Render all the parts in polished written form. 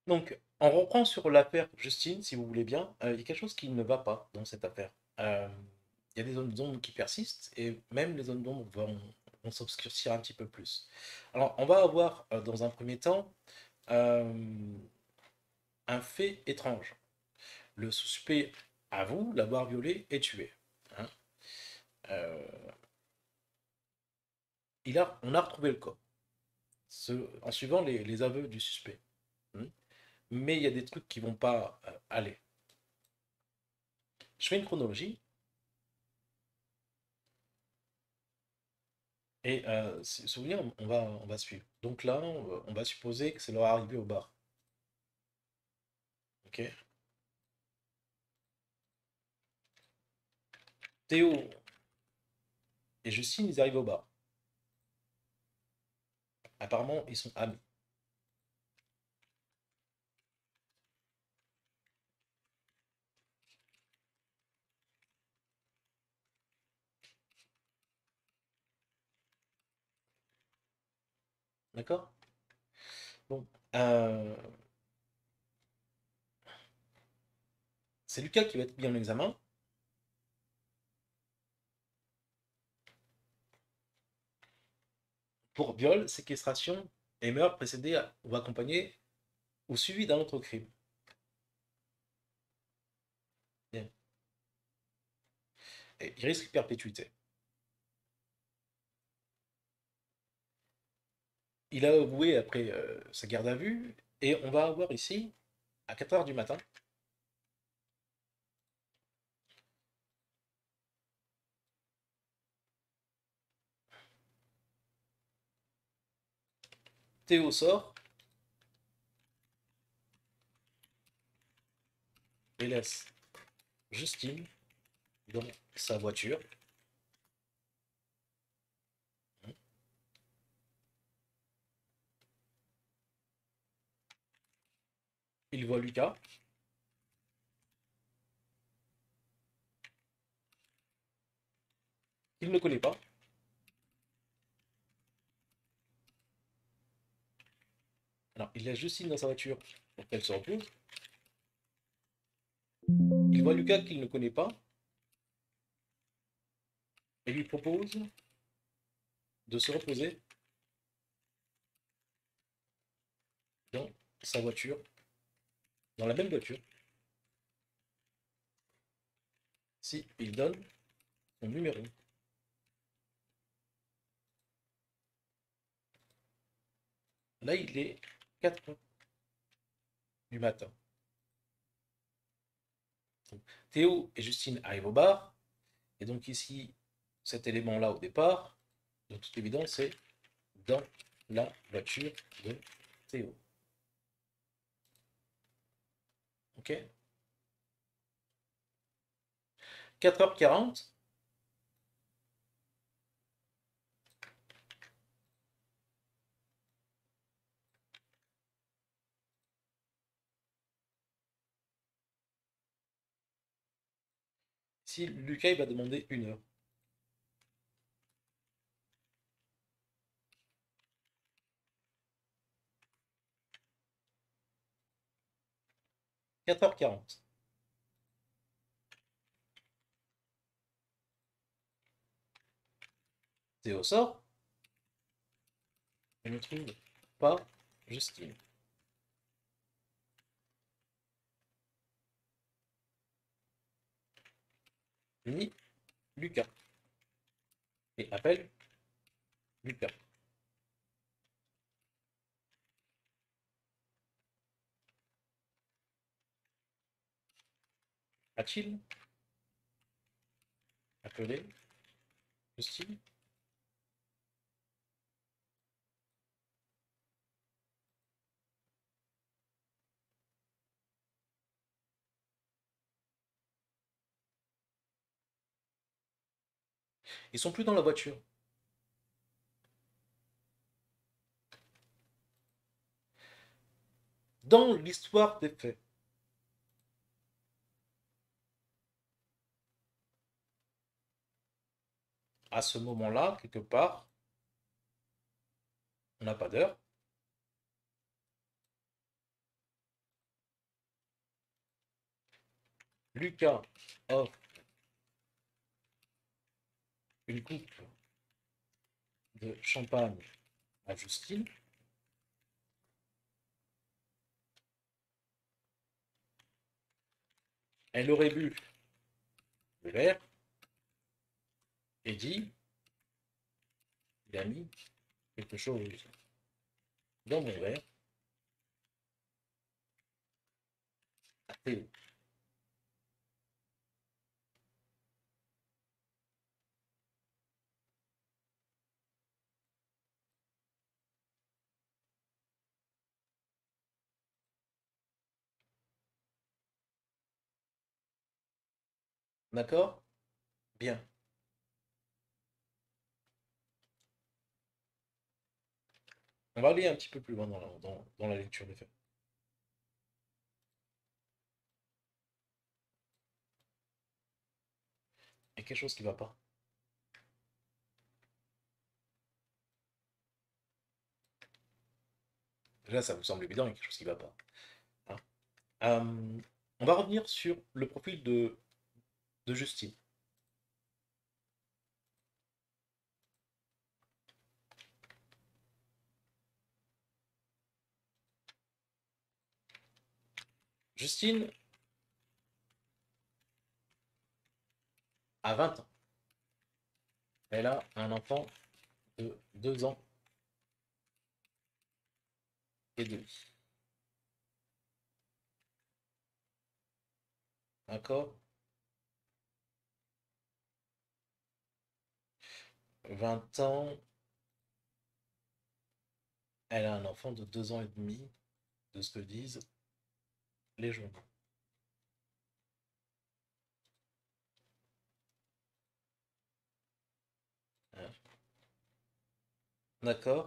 Donc, on reprend sur l'affaire Justine, si vous voulez bien. Il y a quelque chose qui ne va pas dans cette affaire. Euh, il y a des zones d'ombre qui persistent et même les zones d'ombre vont s'obscurcir un petit peu plus. Alors, on va avoir dans un premier temps euh, un fait étrange. Le suspect avoue l'avoir violé et tué. Hein. Euh, on a retrouvé le corps en suivant les aveux du suspect. Hein. Mais il y a des trucs qui vont pas aller. Je fais une chronologie. Et souvenir, on va suivre. Donc là, on va supposer que c'est leur arrivée au bar. Ok. Théo et Justine, ils arrivent au bar. Apparemment, ils sont amis. D'accord. Bon. Euh, c'est Lucas qui va être mis en examen pour viol, séquestration et meurtre précédé ou accompagné ou suivi d'un autre crime. Bien. Et il risque perpétuité. Il a avoué après sa garde à vue et on va avoir ici, à 4 heures du matin, Théo sort et laisse Justine dans sa voiture. Il voit Lucas. Il ne connaît pas. Alors, il laisse Justine dans sa voiture pour qu'elle se repose. Il voit Lucas qu'il ne connaît pas et lui propose de se reposer dans sa voiture, dans la même voiture, si il donne son numéro. Là, il est 4 heures du matin. Donc, Théo et Justine arrivent au bar. Et donc ici, cet élément-là au départ, de toute évidence, c'est dans la voiture de Théo. Ok. 4h40. Si Lucas il va demander 1 heure. 4h40. Théo sort. Je ne trouve pas Justine. Ni Lucas. Et appelle Lucas. A-t-il appelé Justine? Ils sont plus dans la voiture. Dans l'histoire des faits, à ce moment-là, quelque part, on n'a pas d'heure, Lucas offre une coupe de champagne à Justine. Elle aurait bu le verre et dit, il a mis quelque chose dans mon verre à Théo. D'accord? Bien. On va aller un petit peu plus loin dans la lecture des faits. Il y a quelque chose qui ne va pas. Déjà, ça vous semble évident, il y a quelque chose qui ne va pas. Hein. On va revenir sur le profil de Justine. Justine a 20 ans. Elle a un enfant de 2 ans et demi. D'accord? 20 ans, elle a un enfant de 2 ans et demi, de ce que disent les journaux. Hein. D'accord?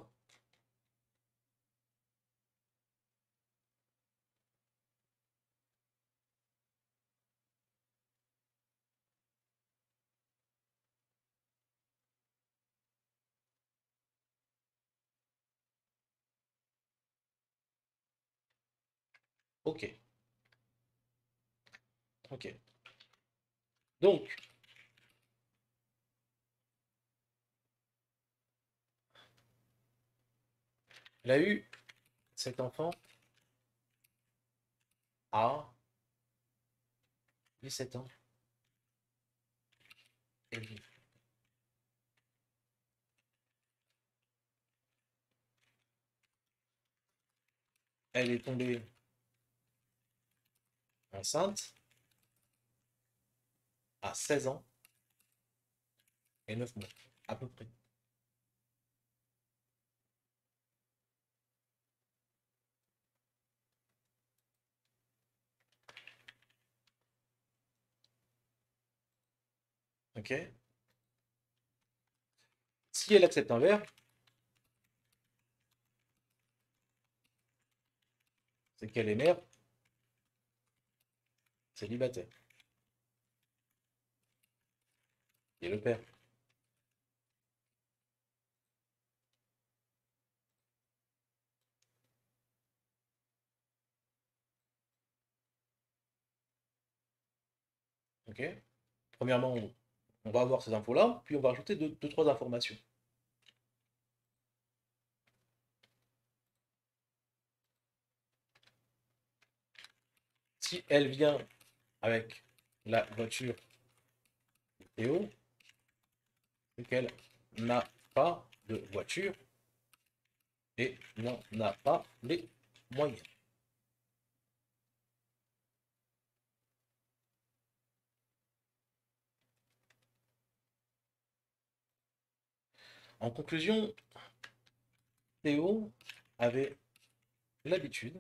Ok. Ok. Donc, elle a eu cet enfant à 17 ans et demi. Elle est tombée enceinte à 16 ans et 9 mois, à peu près. Ok? Si elle accepte un verre, c'est qu'elle est mère célibataire. Et le père. Ok? Premièrement, on va avoir ces infos-là, puis on va ajouter deux, trois informations. Si elle vient avec la voiture de Théo, c'est qu'elle n'a pas de voiture et n'en a pas les moyens. En conclusion, Théo avait l'habitude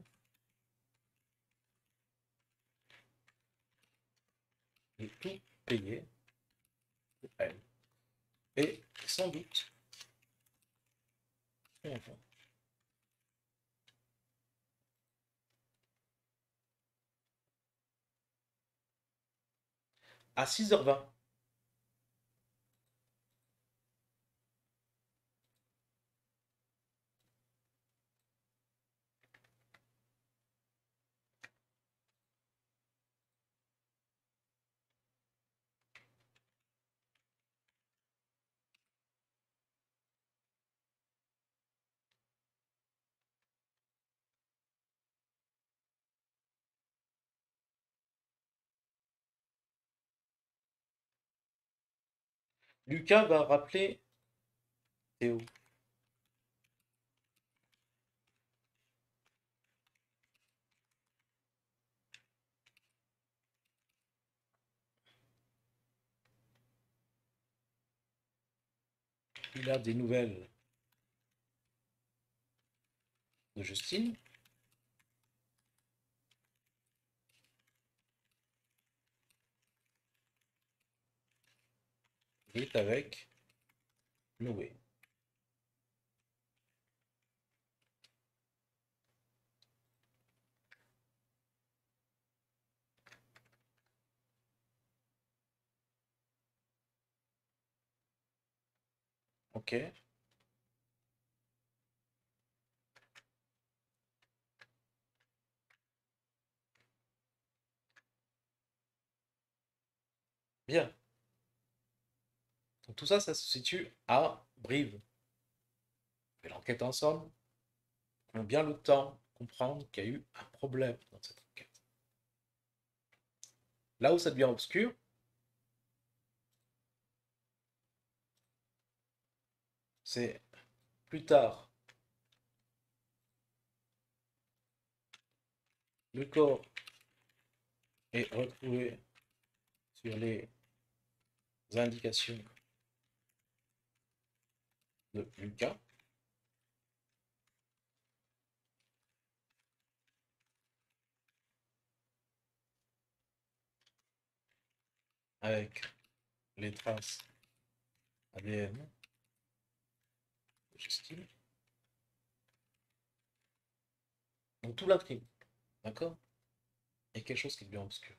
de tout payer pour elle. Et sans doute, son enfant. À 6h20, Lucas va rappeler Théo. Il a des nouvelles de Justine. Il est avec Noé. Ok. Bien. Donc tout ça, ça se situe à Brive. On fait l'enquête ensemble. On a bien le temps de comprendre qu'il y a eu un problème dans cette enquête. Là où ça devient obscur, c'est plus tard. Le corps est retrouvé sur les indications de Lucas. Avec les traces ADN de Justine. Donc tout l'intrigue, d'accord? Il y a quelque chose qui devient obscur.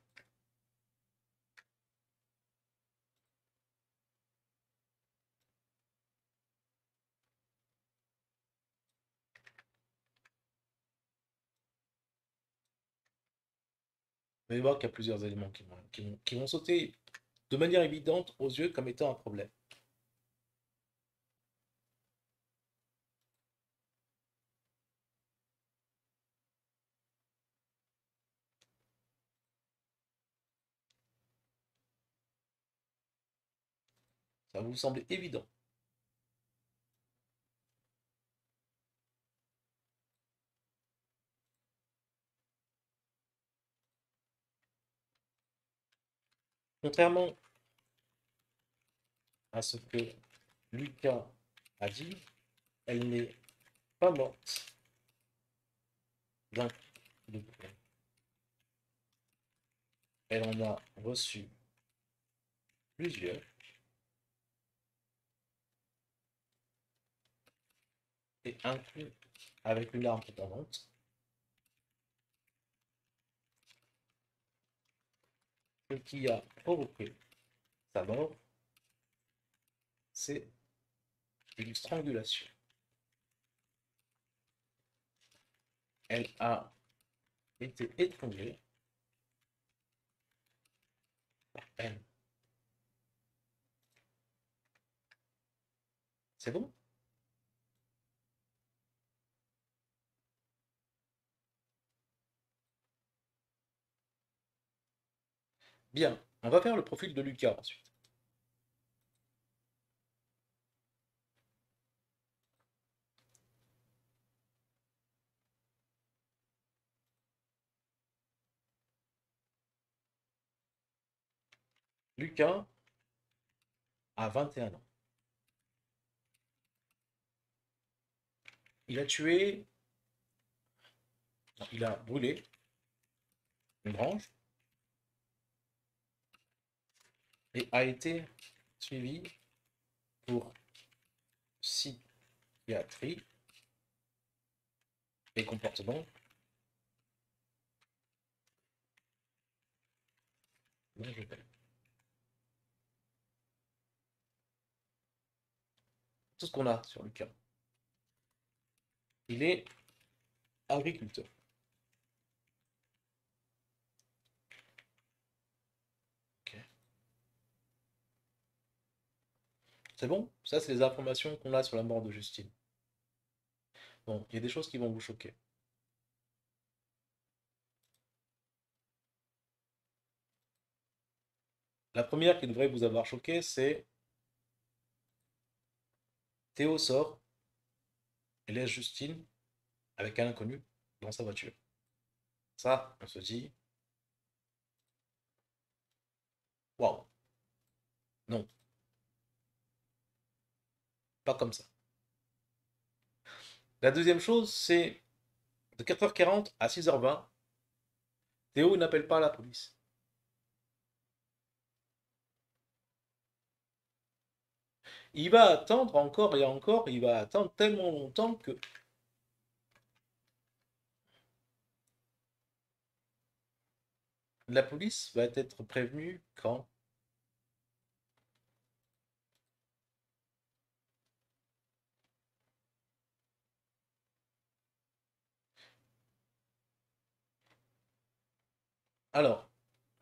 Vous allez voir qu'il y a plusieurs éléments qui vont sauter de manière évidente aux yeux comme étant un problème. Ça va vous sembler évident. Contrairement à ce que Lucas a dit, elle n'est pas morte d'un coup de poing. Elle en a reçu plusieurs et un coup avec une arme tournante. Ce qui a provoqué sa mort, c'est une strangulation. Elle a été étranglée par elle. C'est bon? Bien. On va faire le profil de Lucas ensuite. Lucas a 21 ans. Il a tué, il a brûlé une branche et a été suivi pour psychiatrie et comportement dangereux. Tout ce qu'on a sur Lucas. Il est agriculteur. Ok. C'est bon? Ça, c'est les informations qu'on a sur la mort de Justine. Bon, il y a des choses qui vont vous choquer. La première qui devrait vous avoir choqué, c'est Théo sort et laisse Justine avec un inconnu dans sa voiture. Ça, on se dit, waouh, non, pas comme ça. La deuxième chose, c'est de 4h40 à 6h20, Théo n'appelle pas la police. Il va attendre encore et encore, il va attendre tellement longtemps que la police va être prévenue quand. Alors,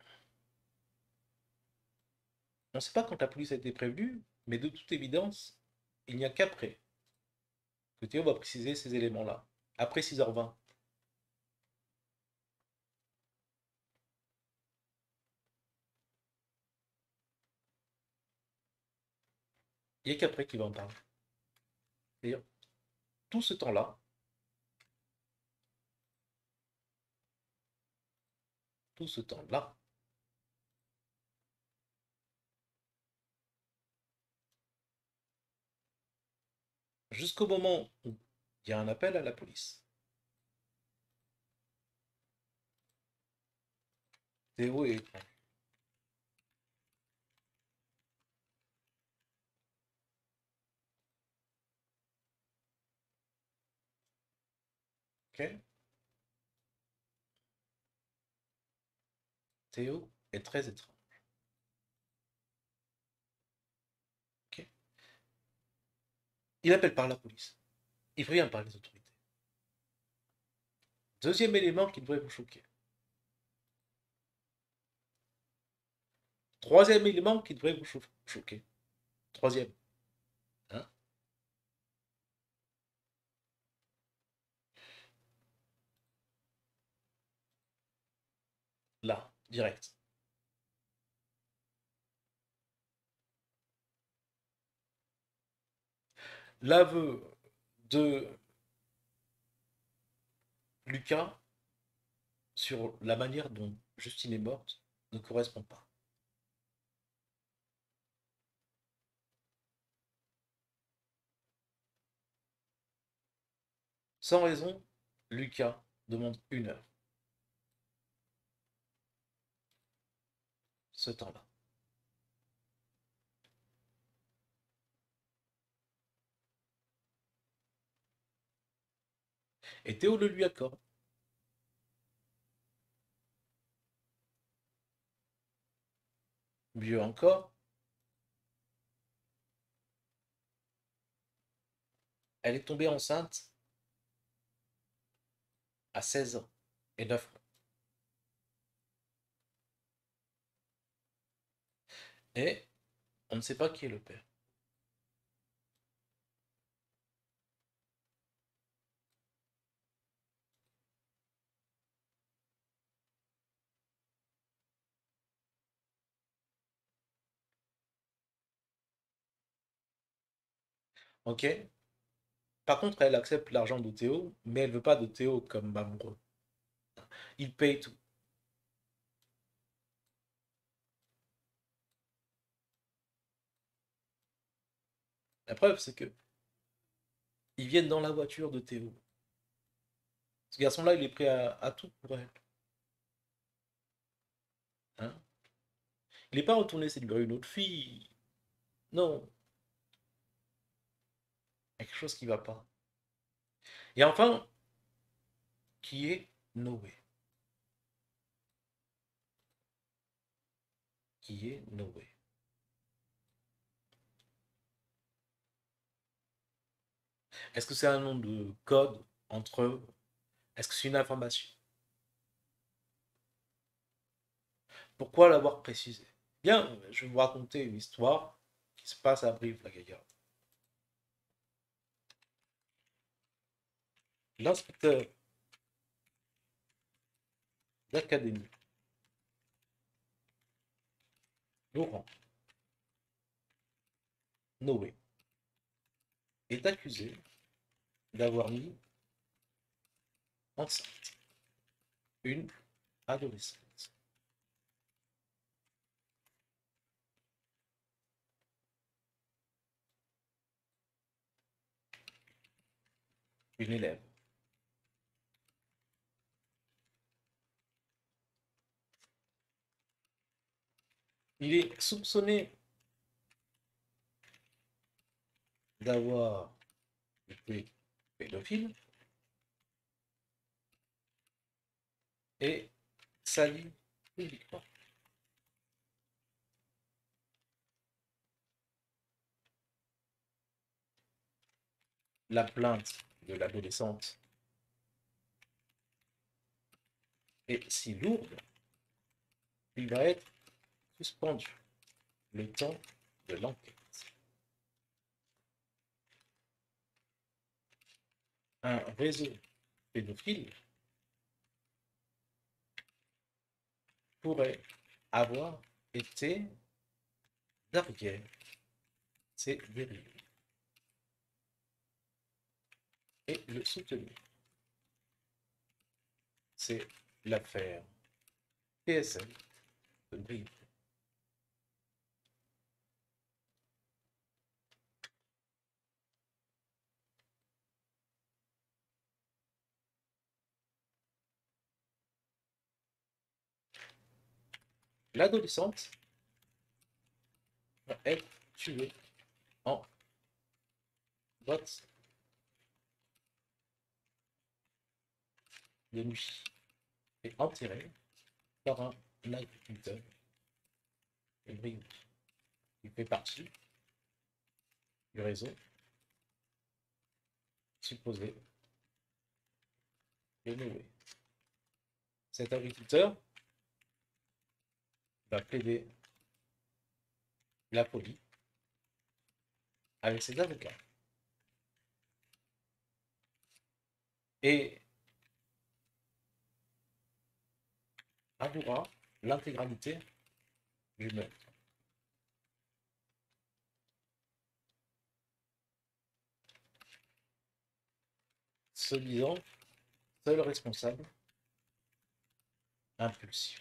on ne sait pas quand la police a été prévenue, mais de toute évidence, il n'y a qu'après que Théo va préciser ces éléments-là. Après 6h20. Il n'y a qu'après qu'il va en parler. C'est-à-dire, tout ce temps-là, tout ce temps-là, jusqu'au moment où il y a un appel à la police. Théo est. Ok. Théo est très étrange. Ok. Il appelle par la police. Il prévient par les autorités. Deuxième élément qui devrait vous choquer. Troisième élément qui devrait vous choquer. Troisième. Hein. Là, direct. L'aveu de Lucas sur la manière dont Justine est morte ne correspond pas. Sans raison, Lucas demande 1 heure. Ce temps-là. Et Théo le lui accorde. Mieux encore, elle est tombée enceinte à 16 ans et 9 mois. Et on ne sait pas qui est le père. Ok. Par contre, elle accepte l'argent de Théo, mais elle veut pas de Théo comme amoureux. Il paye tout. La preuve, c'est que ils viennent dans la voiture de Théo. Ce garçon-là, il est prêt à tout pour elle. Hein. Il n'est pas retourné séduire une autre fille. Non, il y a quelque chose qui ne va pas. Et enfin, qui est Noé? Qui est Noé? Est-ce que c'est un nom de code entre eux? Est-ce que c'est une information? Pourquoi l'avoir précisé? Bien, je vais vous raconter une histoire qui se passe à Brive-la-Gaillarde. L'inspecteur d'académie, Laurent Noé, est accusé d'avoir mis enceinte une adolescente. Une élève. Il est soupçonné d'avoir été pédophile et sali publiquement. La plainte de l'adolescente est si lourde qu'il va être suspendu le temps de l'enquête. Un réseau pédophile pourrait avoir été derrière ces dérives et le soutenir. C'est l'affaire PSL de Brive. L'adolescente va être tuée en boîte de nuit et enterrée par un agriculteur de Brive. Il fait partie du réseau supposé de Noé. Cet agriculteur va plaider la folie avec ses avocats. Et avouera l'intégralité du meurtre. Se disant seul responsable impulsif.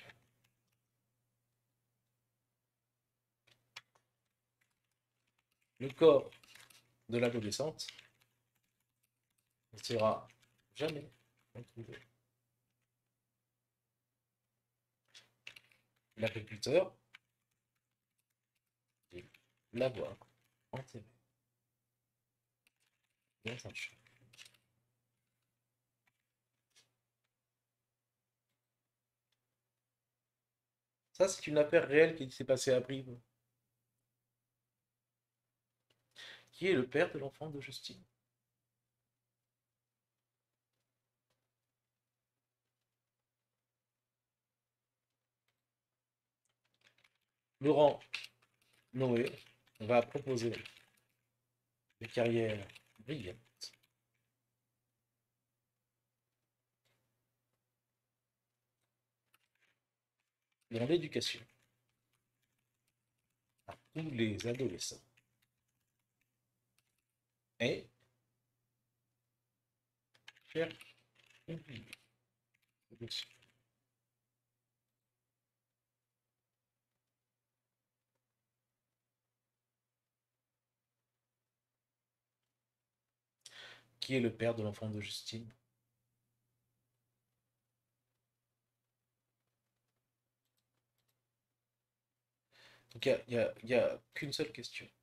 Le corps de l'adolescente ne sera jamais retrouvé. L'agriculteur dit l'avoir enterré dans un champ. Ça, c'est une affaire réelle qui s'est passée à Brive. Qui est le père de l'enfant de Justine? Laurent Noé va proposer une carrière brillante dans l'éducation à tous les adolescents et faire oublier ce dossier. Qui est le père de l'enfant de Justine? Donc il n'y a qu'une seule question.